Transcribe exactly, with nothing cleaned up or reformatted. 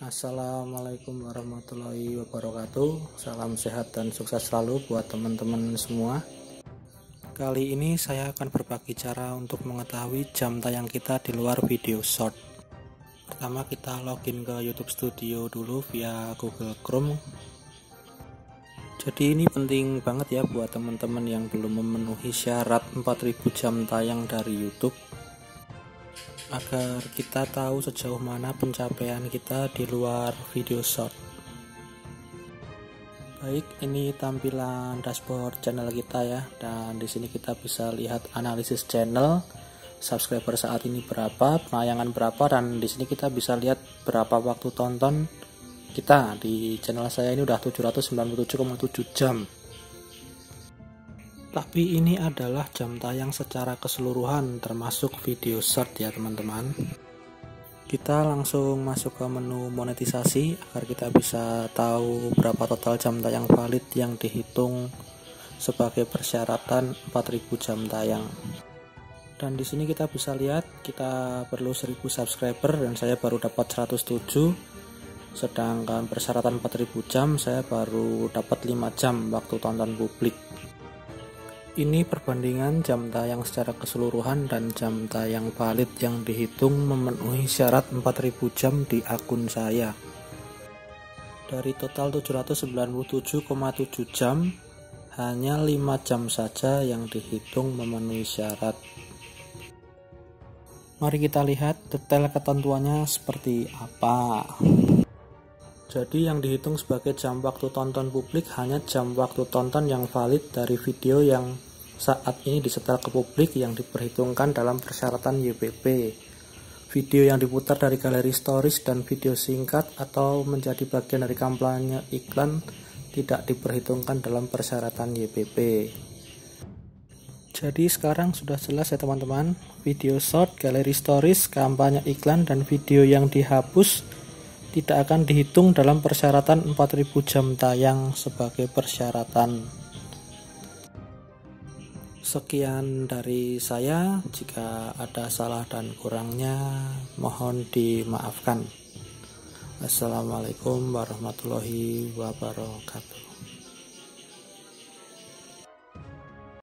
Assalamualaikum warahmatullahi wabarakatuh. Salam sehat dan sukses selalu buat teman-teman semua. Kali ini saya akan berbagi cara untuk mengetahui jam tayang kita di luar video short. Pertama, kita login ke YouTube Studio dulu via Google Chrome. Jadi ini penting banget ya buat teman-teman yang belum memenuhi syarat empat ribu jam tayang dari YouTube, agar kita tahu sejauh mana pencapaian kita di luar video short. Baik, ini tampilan dashboard channel kita ya, dan di sini kita bisa lihat analisis channel, subscriber saat ini berapa, penayangan berapa, dan di sini kita bisa lihat berapa waktu tonton kita. Di channel saya ini udah tujuh ratus sembilan puluh tujuh koma tujuh jam. Tapi ini adalah jam tayang secara keseluruhan termasuk video short ya teman-teman. Kita langsung masuk ke menu monetisasi agar kita bisa tahu berapa total jam tayang valid yang dihitung sebagai persyaratan empat ribu jam tayang. Dan di sini kita bisa lihat kita perlu seribu subscriber dan saya baru dapat seratus tujuh. Sedangkan persyaratan empat ribu jam saya baru dapat lima jam waktu tonton publik. Ini perbandingan jam tayang secara keseluruhan dan jam tayang valid yang dihitung memenuhi syarat empat ribu jam di akun saya. Dari total tujuh ratus sembilan puluh tujuh koma tujuh jam, hanya lima jam saja yang dihitung memenuhi syarat. Mari kita lihat detail ketentuannya seperti apa. Jadi yang dihitung sebagai jam waktu tonton publik hanya jam waktu tonton yang valid dari video yang saat ini disetel ke publik yang diperhitungkan dalam persyaratan Y P P. Video yang diputar dari galeri stories dan video singkat atau menjadi bagian dari kampanye iklan tidak diperhitungkan dalam persyaratan Y P P. Jadi sekarang sudah jelas ya teman-teman, video short, galeri stories, kampanye iklan, dan video yang dihapus tidak akan dihitung dalam persyaratan empat ribu jam tayang sebagai persyaratan. Sekian dari saya, jika ada salah dan kurangnya mohon dimaafkan. Assalamualaikum warahmatullahi wabarakatuh.